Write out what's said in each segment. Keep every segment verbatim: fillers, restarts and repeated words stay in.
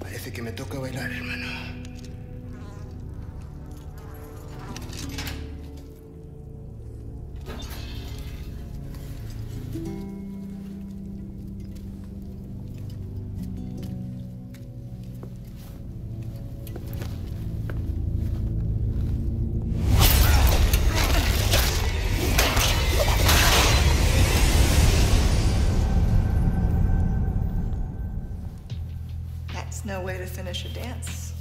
Parece que me toca bailar, hermano. No way to finish a dance.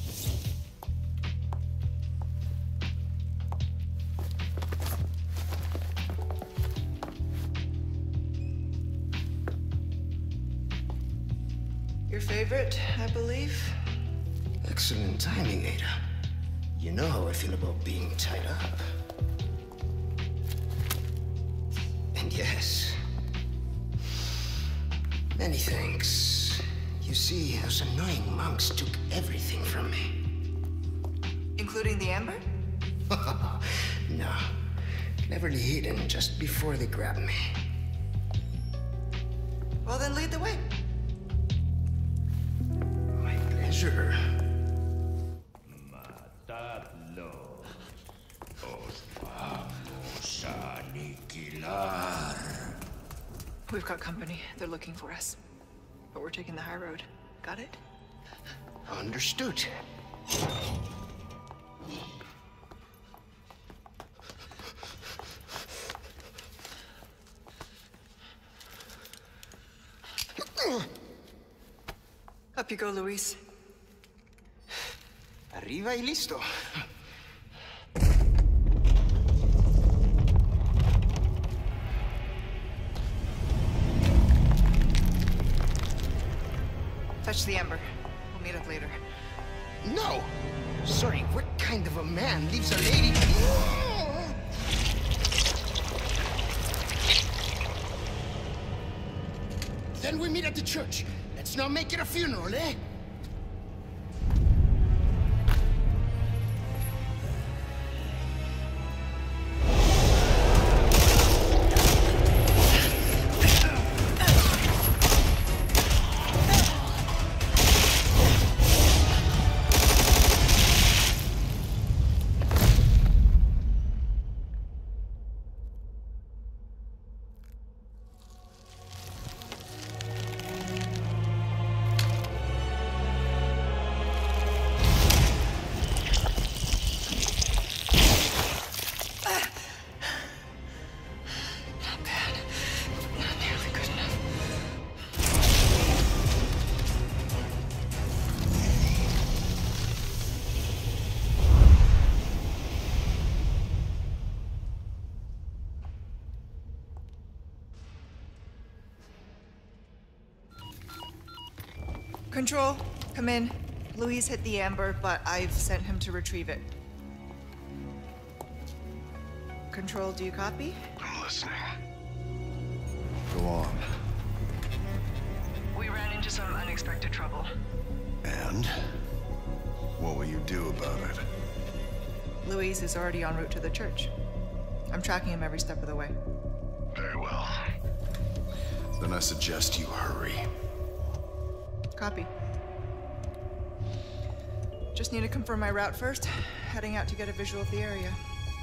Your favorite, I believe? Excellent timing, Ada. You know how I feel about being tied up. And yes, many thanks. You see, those annoying monks took everything from me. Including the amber? No. Cleverly hidden just before they grabbed me. Well, then lead the way. My pleasure. Matadlos. Os vamos a aniquilar. We've got company. They're looking for us. But we're taking the high road. Got it? Understood. Up you go, Luis. Arriba y listo. Fetch the amber. We'll meet up later. No! Sorry, what kind of a man leaves a lady... Then we meet at the church. Let's not make it a funeral, eh? Control, come in. Luis hit the amber, but I've sent him to retrieve it. Control, do you copy? I'm listening. Go on. We ran into some unexpected trouble. And? What will you do about it? Luis is already en route to the church. I'm tracking him every step of the way. Very well. Then I suggest you hurry. Copy. Just need to confirm my route first. Heading out to get a visual of the area.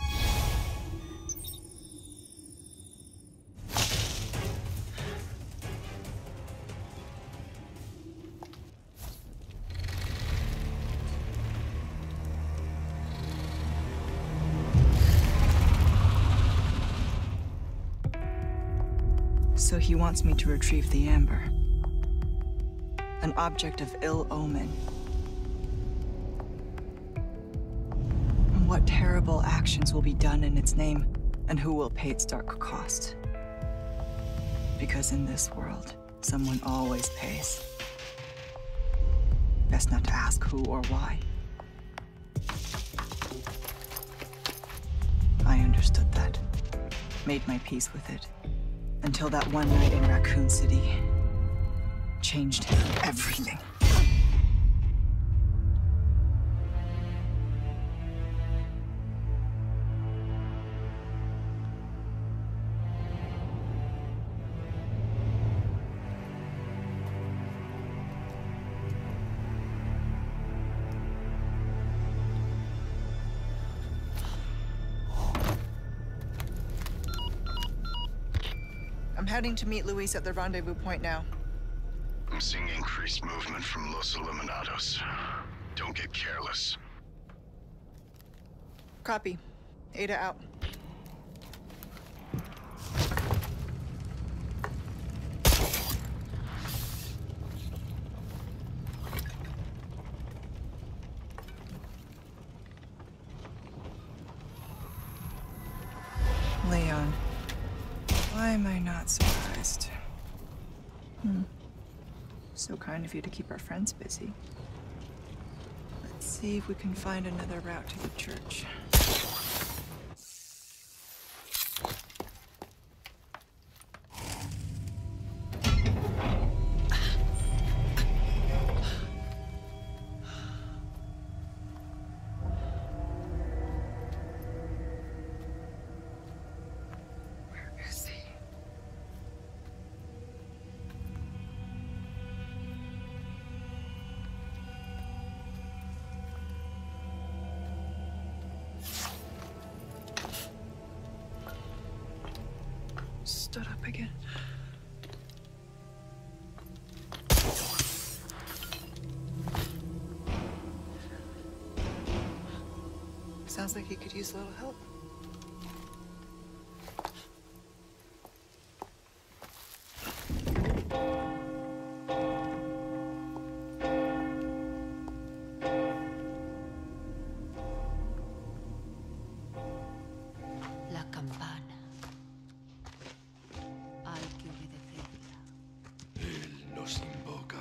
So he wants me to retrieve the amber. An object of ill omen. What terrible actions will be done in its name, and who will pay its dark cost? Because in this world, someone always pays. Best not to ask who or why. I understood that. Made my peace with it. Until that one night in Raccoon City changed everything. I'm heading to meet Luis at the rendezvous point now. I'm seeing increased movement from Los Illuminados. Don't get careless. Copy. Ada out. Leon. Why am I not surprised? Hmm. So kind of you to keep our friends busy. Let's see if we can find another route to the church. Stood up again. Sounds like he could use a little help. La campana. Hay que obedecerla. Él nos invoca.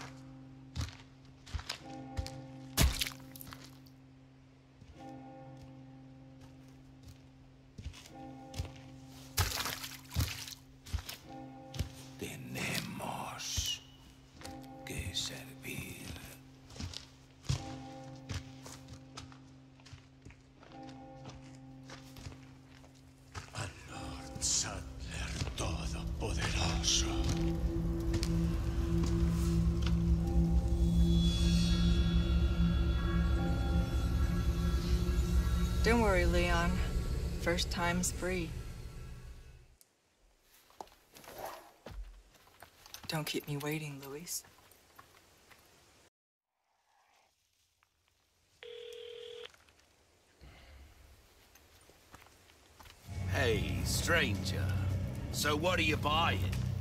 Tenemos que servir. Al Lord Saddler Todopoderoso. Don't worry, Leon. First time's free. Don't keep me waiting, Luis. Hey, stranger. So what are you buying?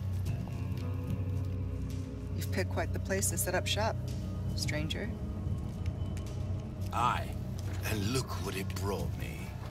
You've picked quite the place to set up shop, stranger. Aye. And look what it brought me.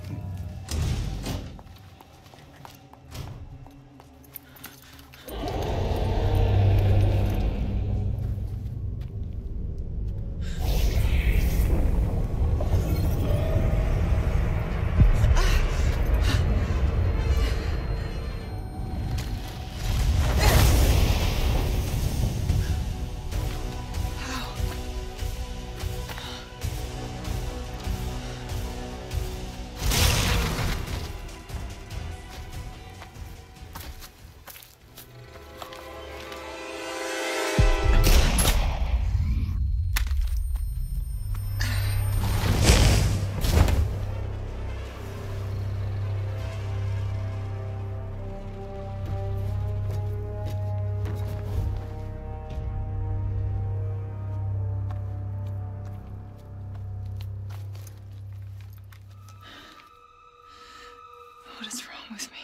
What is wrong with me?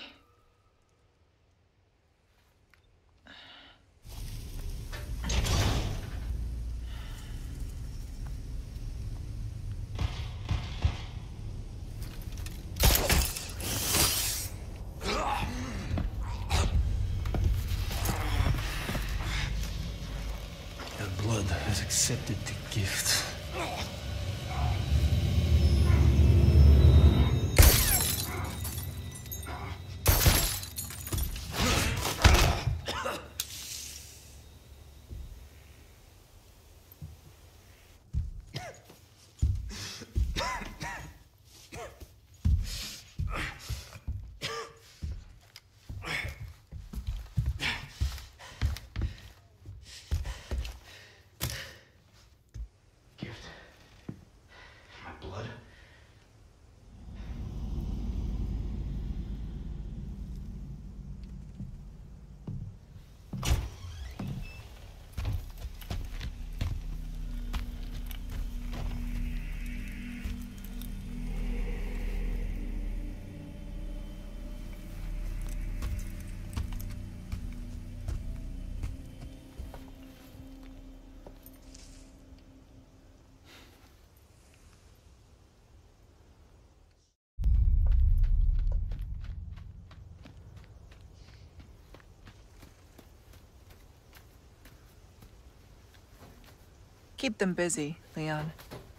The blood has accepted the gift. Keep them busy, Leon.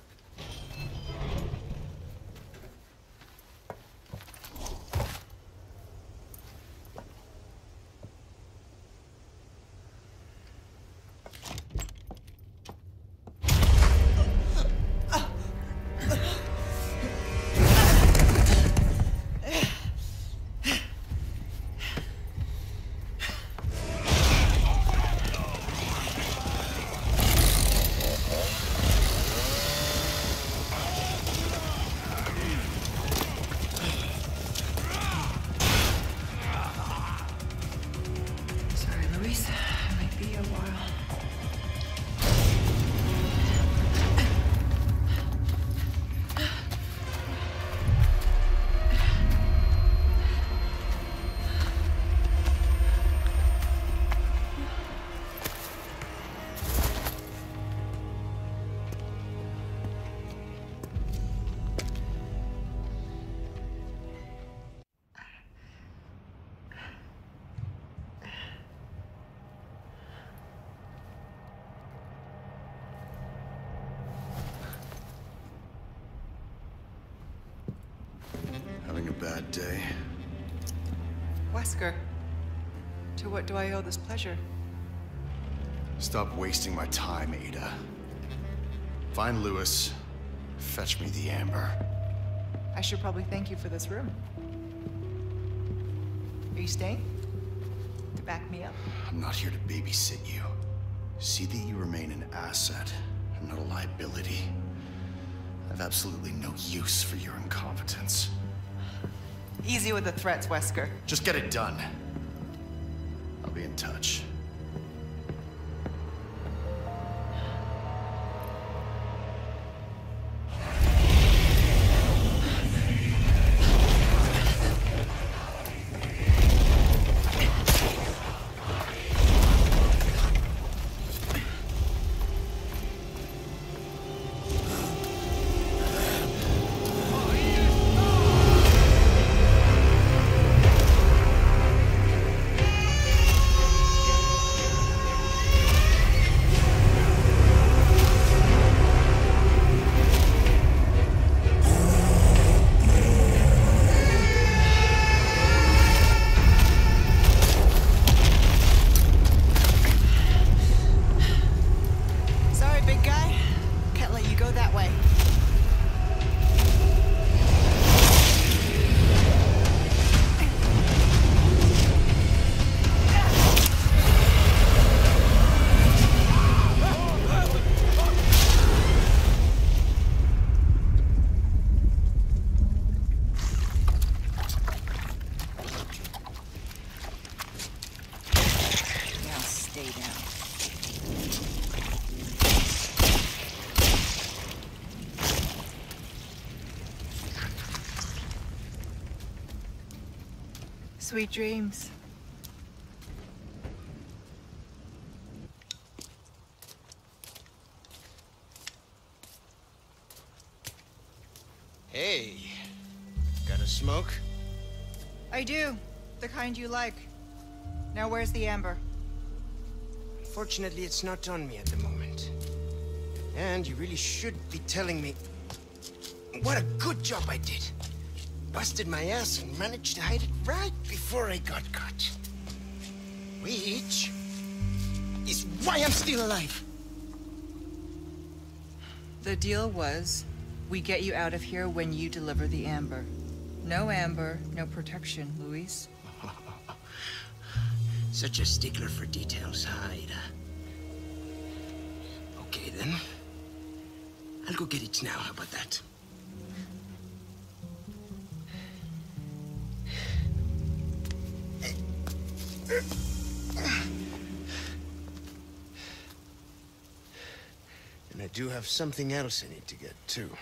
Having a bad day? Wesker, to what do I owe this pleasure? Stop wasting my time, Ada. Find Lewis. Fetch me the amber. I should probably thank you for this room. Are you staying? To back me up? I'm not here to babysit you. See that you remain an asset and not a liability. I've absolutely no use for your incompetence. Easy with the threats, Wesker. Just get it done. I'll be in touch. Sweet dreams. Hey, got a smoke? I do. The kind you like. Now where's the amber? Fortunately, it's not on me at the moment. And you really should be telling me what a good job I did. Busted my ass and managed to hide it right before I got caught. Which is why I'm still alive. The deal was, we get you out of here when you deliver the amber. No amber, no protection, Luis. Such a stickler for details, huh, Ada? Okay, then. I'll go get it now, how about that? And I do have something else I need to get, too.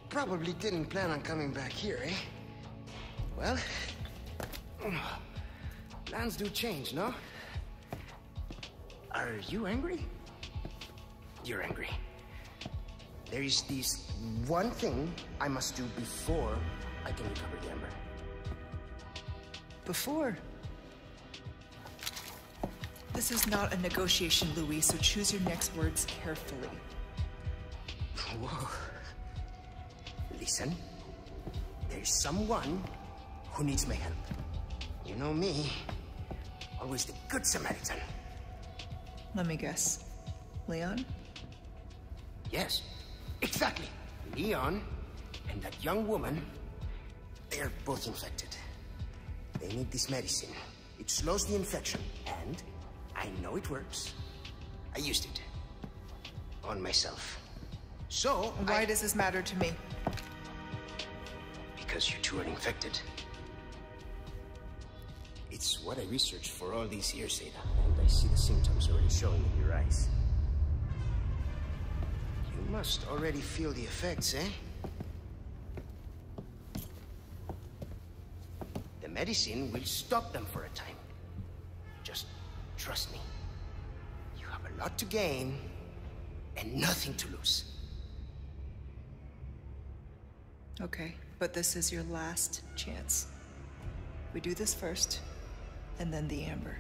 probably didn't plan on coming back here, eh? Well, plans do change, no? Are you angry? You're angry. There is this one thing I must do before I can recover the Ember. Before? This is not a negotiation, Louis, so choose your next words carefully. Whoa. Listen, there's someone who needs my help. You know me, always the good Samaritan. Let me guess. Leon? Yes, exactly. Leon and that young woman, they're both infected. They need this medicine. It slows the infection, and I know it works. I used it. On myself. So, Why I... does this matter to me? Because you two are infected. It's what I researched for all these years, Ada, and I see the symptoms already showing in your eyes. You must already feel the effects, eh? The medicine will stop them for a time. Just trust me. You have a lot to gain and nothing to lose. Okay, but this is your last chance. We do this first, and then the Amber.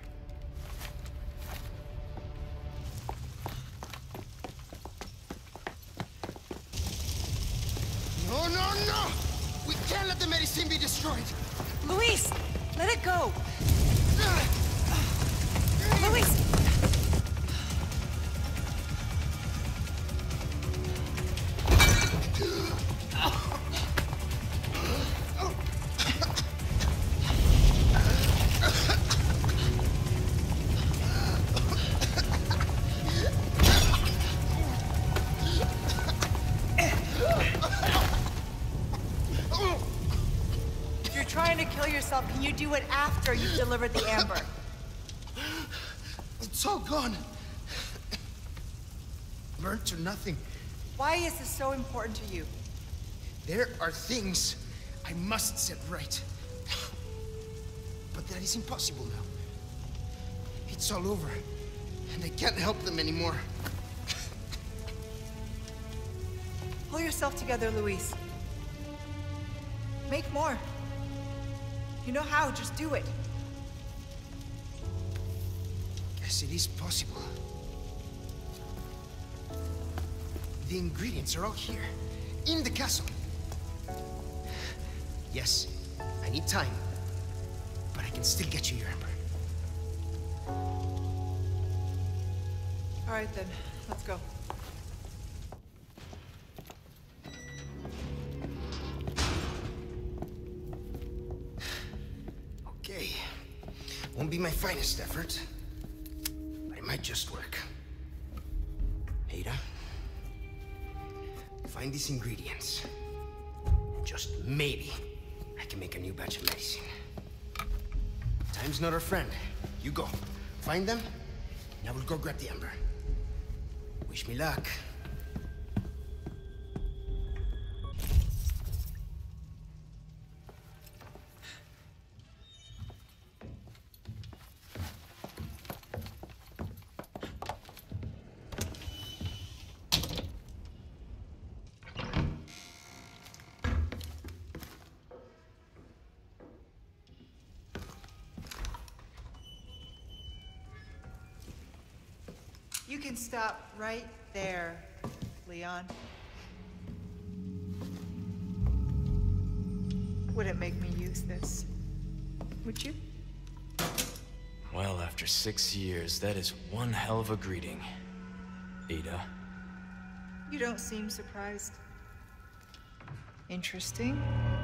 No, no, no! We can't let the medicine be destroyed! Luis! Let it go! Luis! If you're trying to kill yourself, can you do it after you've delivered the Amber? It's all gone. Burnt to nothing. Why is this so important to you? There are things I must set right. But that is impossible now. It's all over, and I can't help them anymore. Pull yourself together, Luis. Make more. You know how, just do it. Guess it is possible. The ingredients are all here, in the castle. Yes, I need time, but I can still get you your Ember. All right then, let's go. Okay, won't be my finest effort, but it might just work. Ada, find these ingredients, and just maybe I can make a new batch of medicine. Time's not our friend. You go, find them, and I will go grab the Ember. Wish me luck. You can stop right there, Leon. Wouldn't make me use this, would you? Well, after six years, that is one hell of a greeting, Ada. You don't seem surprised. Interesting.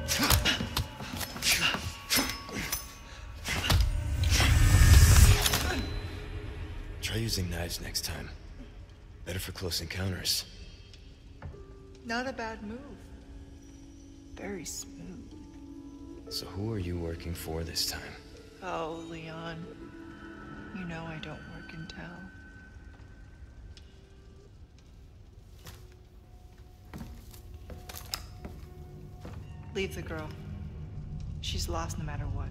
Try using knives next time. Better for close encounters. Not a bad move. Very smooth. So who are you working for this time? Oh, Leon. You know I don't work in town. Leave the girl. She's lost no matter what.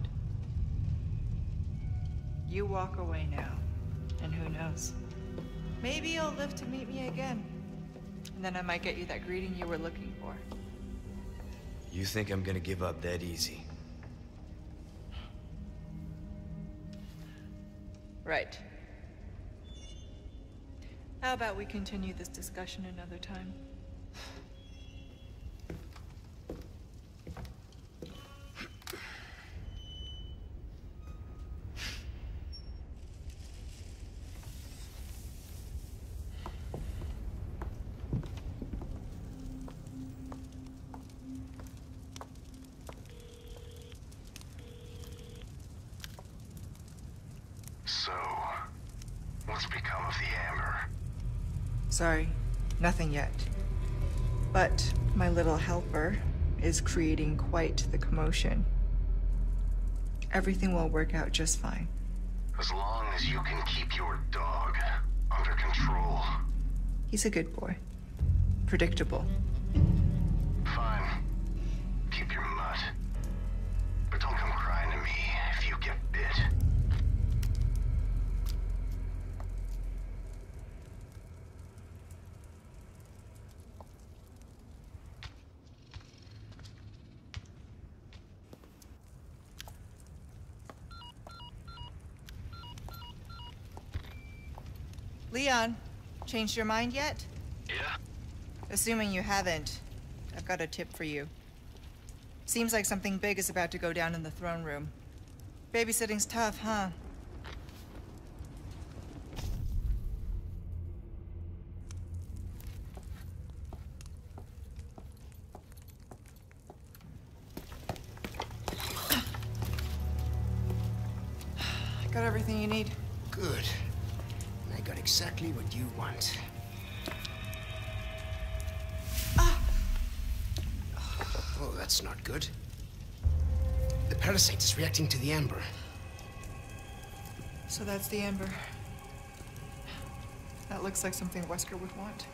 You walk away now, and who knows? Maybe you'll live to meet me again. And then I might get you that greeting you were looking for. You think I'm gonna give up that easy? Right. How about we continue this discussion another time? So, what's become of the Amber? Sorry, nothing yet. But my little helper is creating quite the commotion. Everything will work out just fine. As long as you can keep your dog under control. He's a good boy. Predictable. Fine. Keep your mutt. But don't come crying to me if you get bit. Leon, changed your mind yet? Yeah? Assuming you haven't, I've got a tip for you. Seems like something big is about to go down in the throne room. Babysitting's tough, huh? Got everything you need. Good. I got exactly what you want. Ah. Oh, that's not good. The parasite is reacting to the amber. So that's the Amber. That looks like something Wesker would want.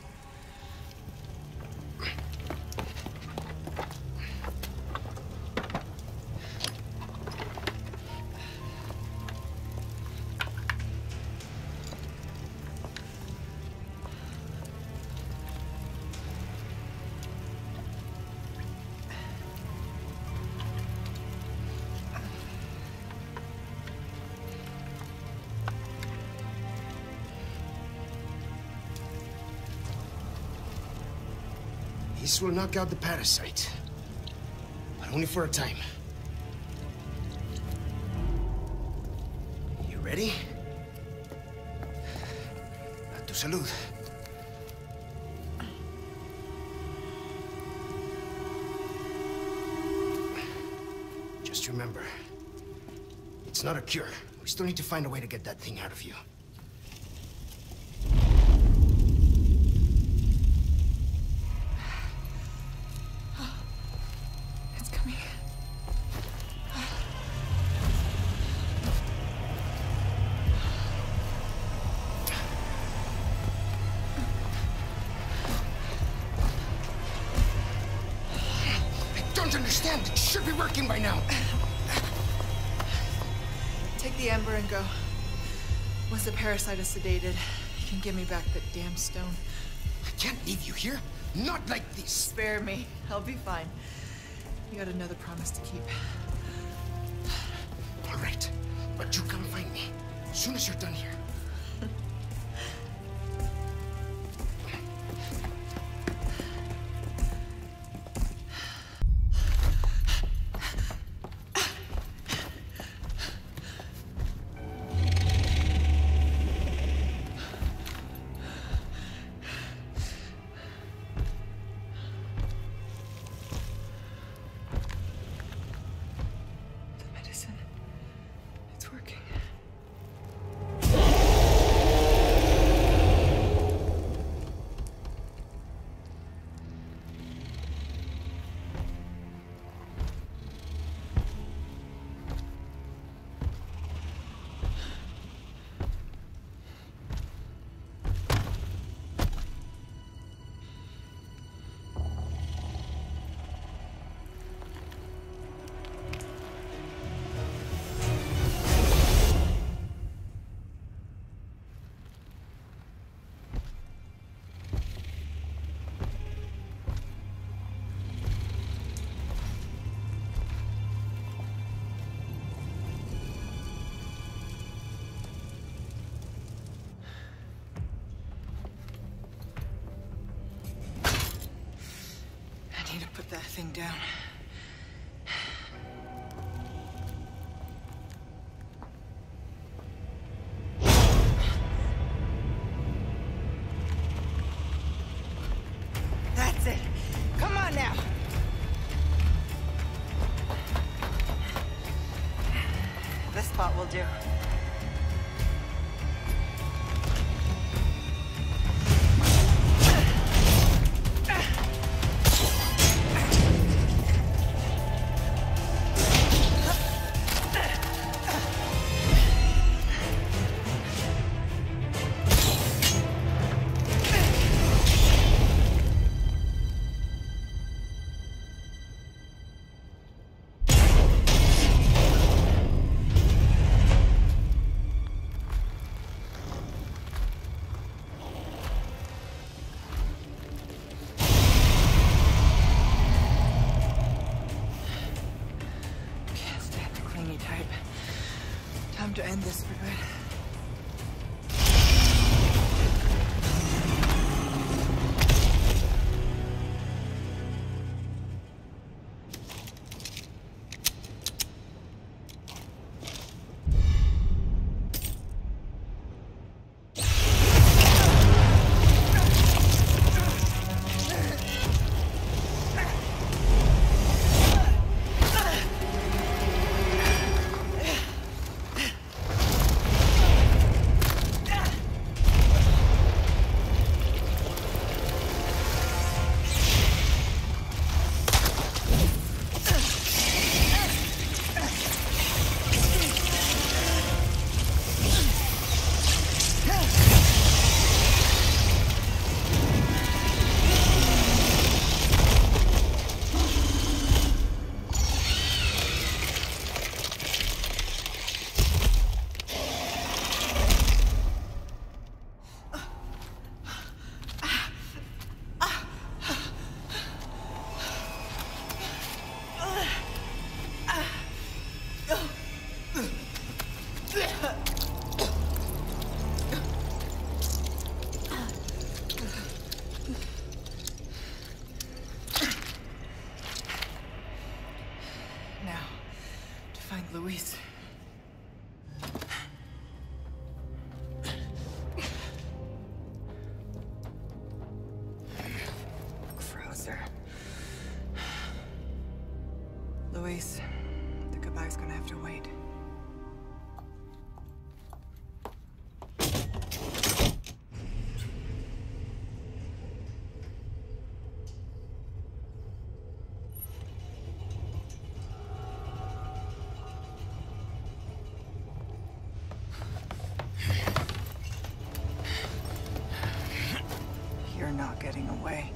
This will knock out the parasite. But only for a time. You ready? A tu salud. Just remember, it's not a cure. We still need to find a way to get that thing out of you. Understand, it should be working by now. Take the Amber and go. Once the parasite is sedated, you can give me back that damn stone. I can't leave you here. Not like this. Spare me. I'll be fine. You got another promise to keep. All right, but you come find me as soon as you're done here. It's working. nightgown. That's it. Come on now. This spot will do. Time to end this for good. Luis. Krauser. Luis, the goodbye's gonna have to wait. You're not getting away.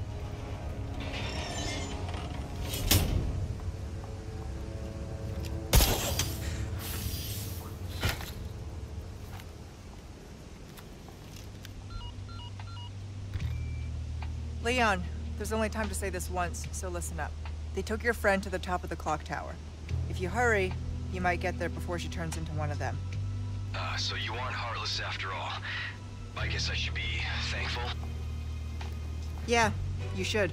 Leon, there's only time to say this once, so listen up. They took your friend to the top of the clock tower. If you hurry, you might get there before she turns into one of them. Uh, so you aren't heartless after all. I guess I should be thankful. Yeah, you should.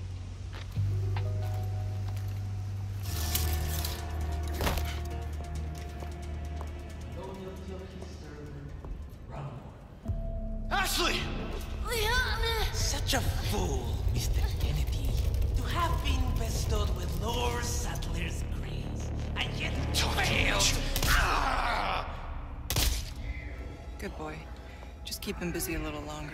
Ashley! Leon! Such a fool, Mister Kennedy, to have been bestowed with Lord Saddler's grace, and yet failed. Good boy. Just keep him busy a little longer.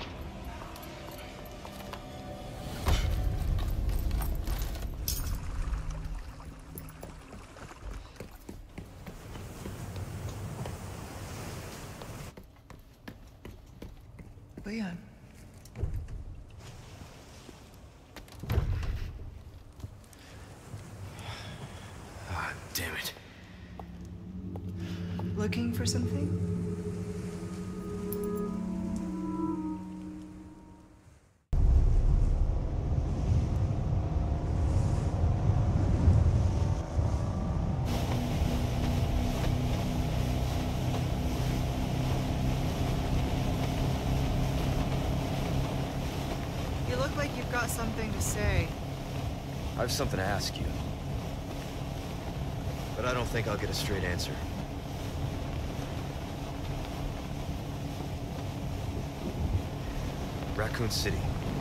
Leon. Ah, damn it. Looking for something? You look like you've got something to say. I have something to ask you. But I don't think I'll get a straight answer. Raccoon City.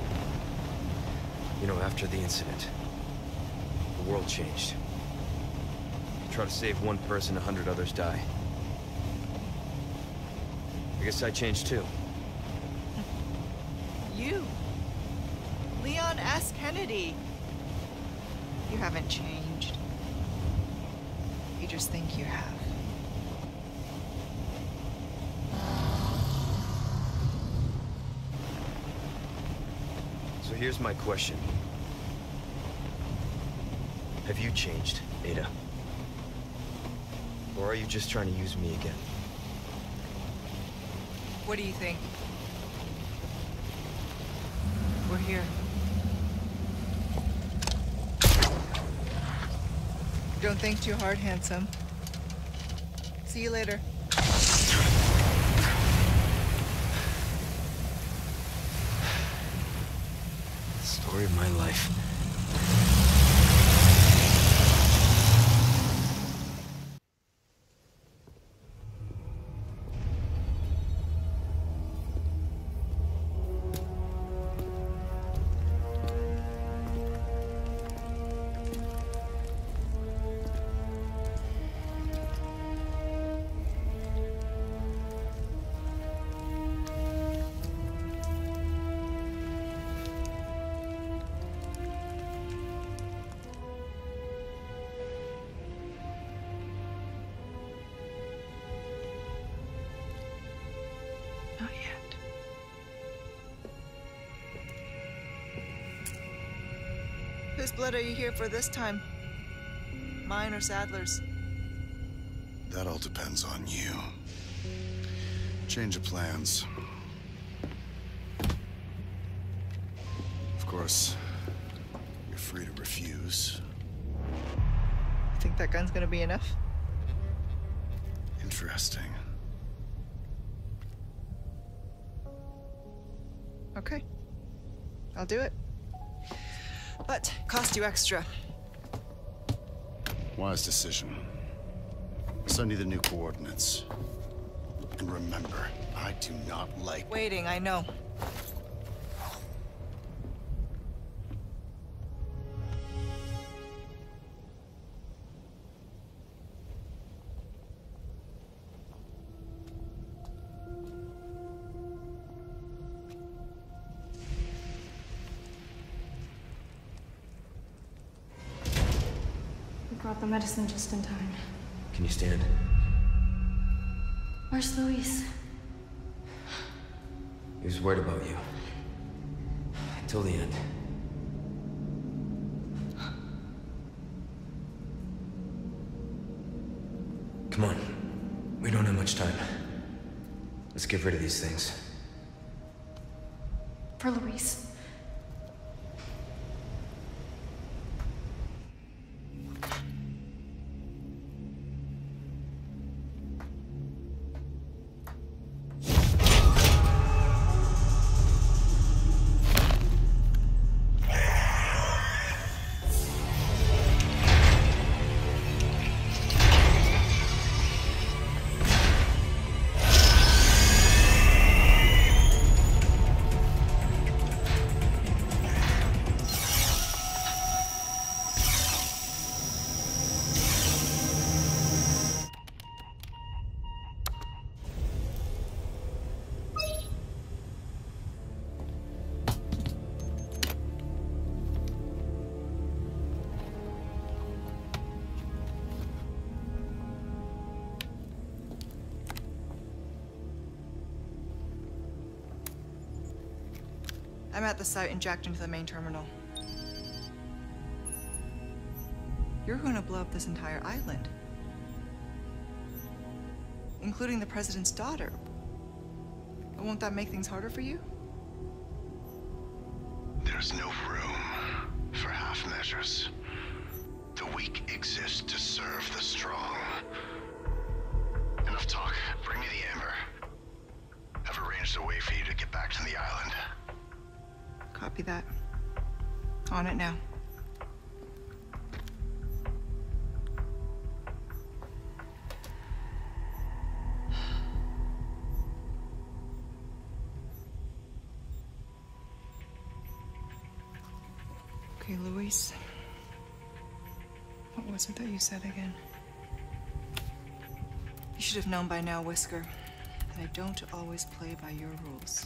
You know, after the incident, the world changed. You try to save one person, a hundred others die. I guess I changed too. You? Leon S. Kennedy. You haven't changed. You just think you have. So here's my question. Have you changed, Ada? Or are you just trying to use me again? What do you think? We're here. Don't think too hard, handsome. See you later. Story of my life. Not yet. Whose blood are you here for this time? Mine or Sadler's? That all depends on you. Change of plans. Of course, you're free to refuse. Think that gun's gonna be enough? Interesting. Okay. I'll do it. But cost you extra. Wise decision. I'll send you the new coordinates. And remember, I do not like... Waiting, I know. Brought the medicine just in time. Can you stand? Where's Luis? He was worried about you. Till the end. Come on. We don't have much time. Let's get rid of these things. For Luis. I'm at the site and jacked into the main terminal. You're gonna blow up this entire island. Including the president's daughter. But won't that make things harder for you? There's no room for half measures. The weak exist to serve the strong. Enough talk. Bring me the amber. I've arranged a way for you to get back to the island. Copy that. On it now. Okay, Luis. What was it that you said again? You should have known by now, Whisker, that I don't always play by your rules.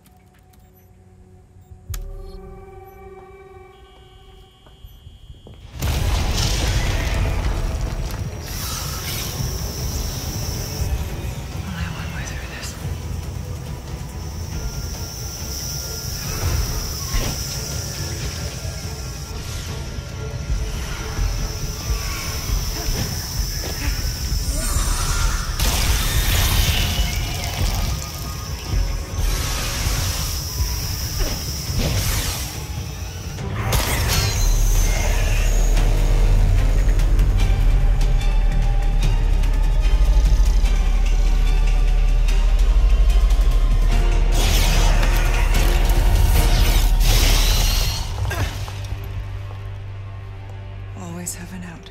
Always have an out.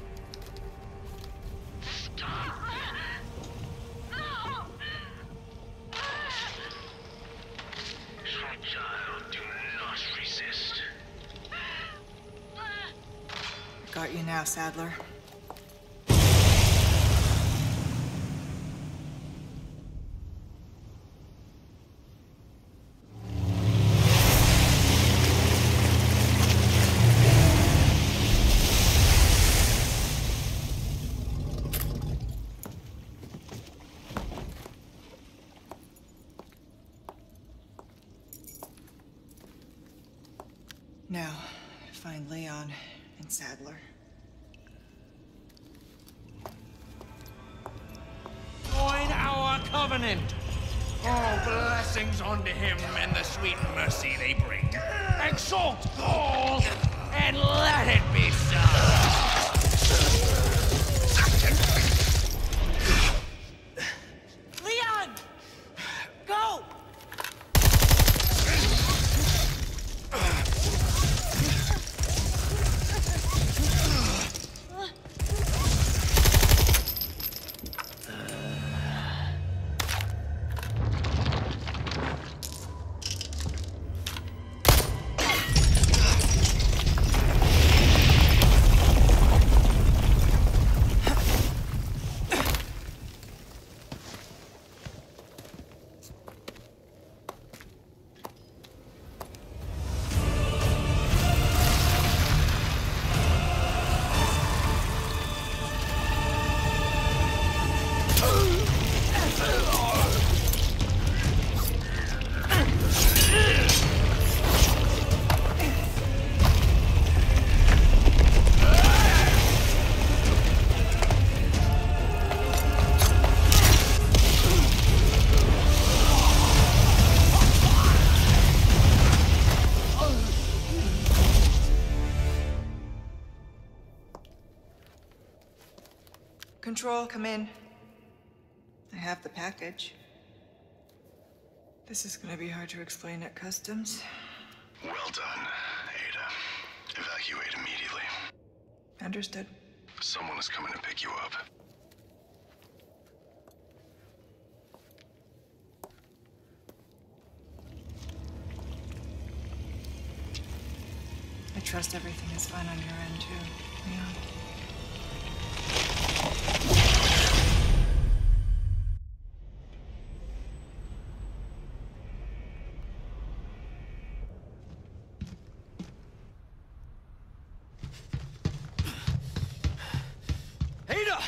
Child, do not resist. Got you now, Sadler. Now, find Leon and Sadler. Join our covenant. All blessings unto him and the sweet mercy they bring. Exalt all, and let it be so. Leon! Go! Control, come in. I have the package. This is gonna be hard to explain at customs. Well done, Ada. Evacuate immediately. Understood. Someone is coming to pick you up. I trust everything is fine on your end, too, Leon. Ada!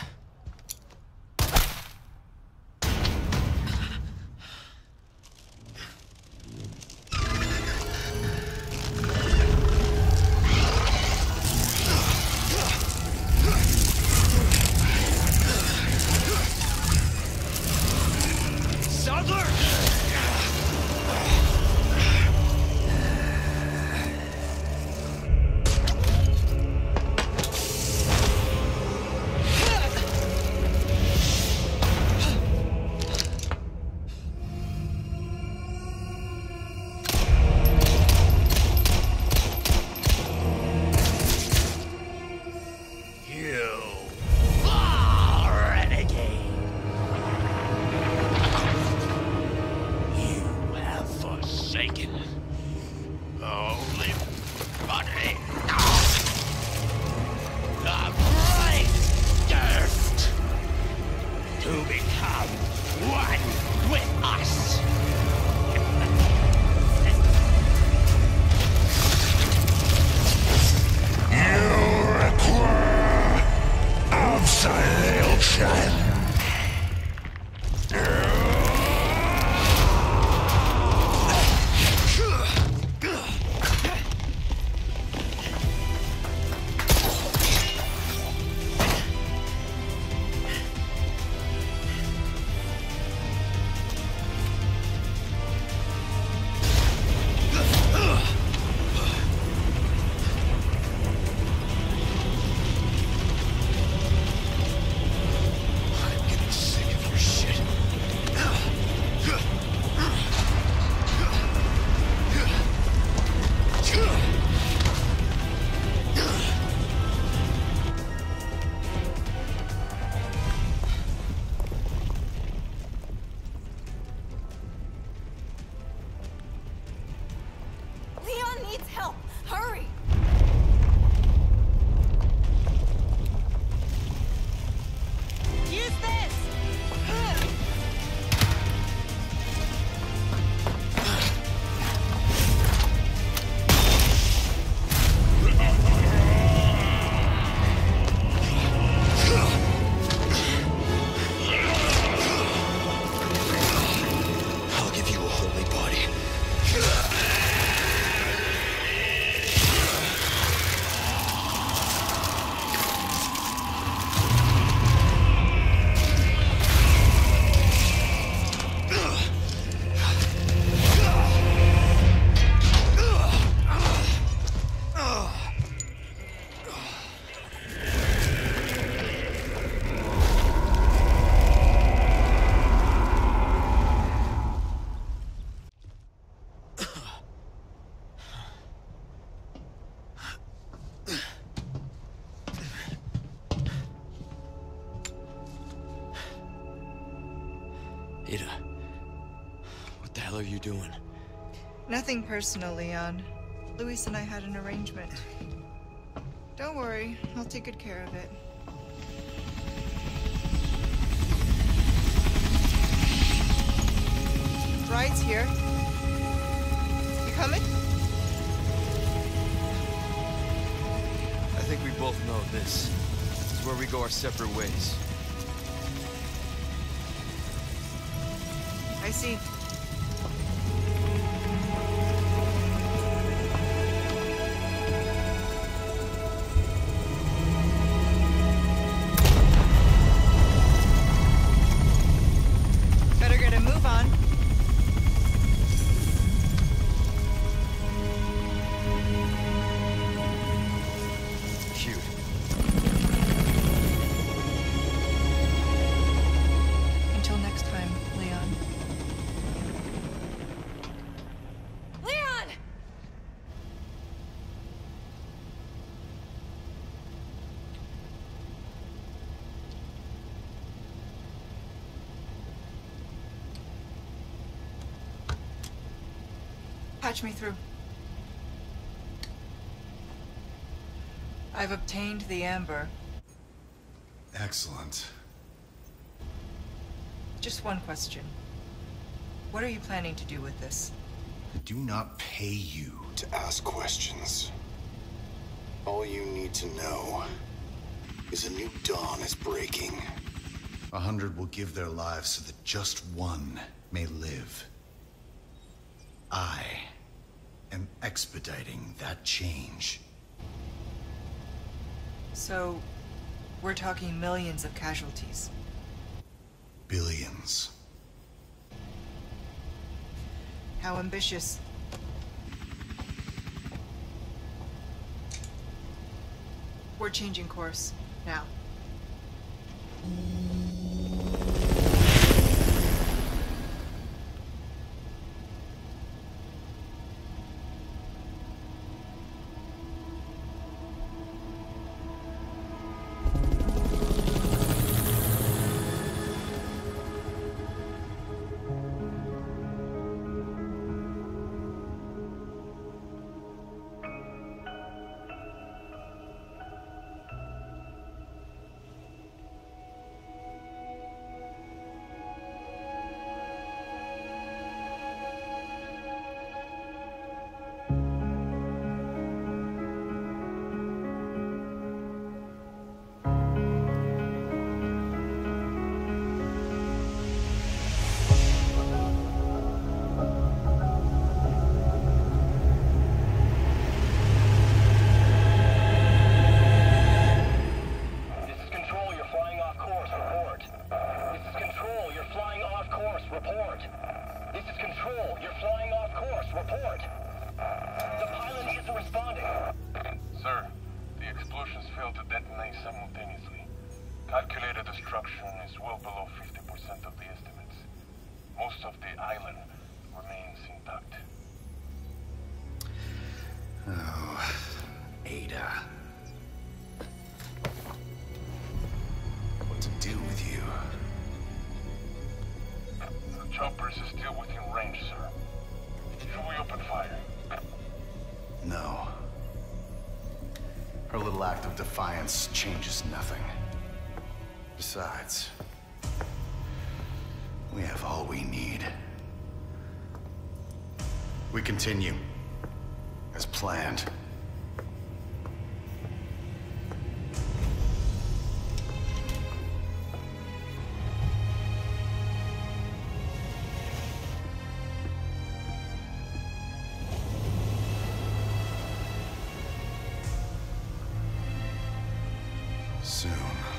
holy body. Ada, what the hell are you doing? Nothing personal, Leon. Luis and I had an arrangement. Don't worry, I'll take good care of it. Bride's here. You coming? I think we both know this. This is where we go our separate ways. I see. Better get a move on. Cute. Until next time, Leon. Leon! Patch me through. I've obtained the amber. Excellent. Just one question. What are you planning to do with this? I do not pay you to ask questions. All you need to know is a new dawn is breaking. A hundred will give their lives so that just one may live. I am expediting that change. So, we're talking millions of casualties. Billions. How ambitious. We're changing course, now. Calculated destruction is well below fifty percent of the estimates. Most of the island remains intact. Oh, Ada. What to do with you? The choppers is still within range, sir. Should we open fire? No. Her little act of defiance changes nothing. Besides, we have all we need. We continue, as planned. soon.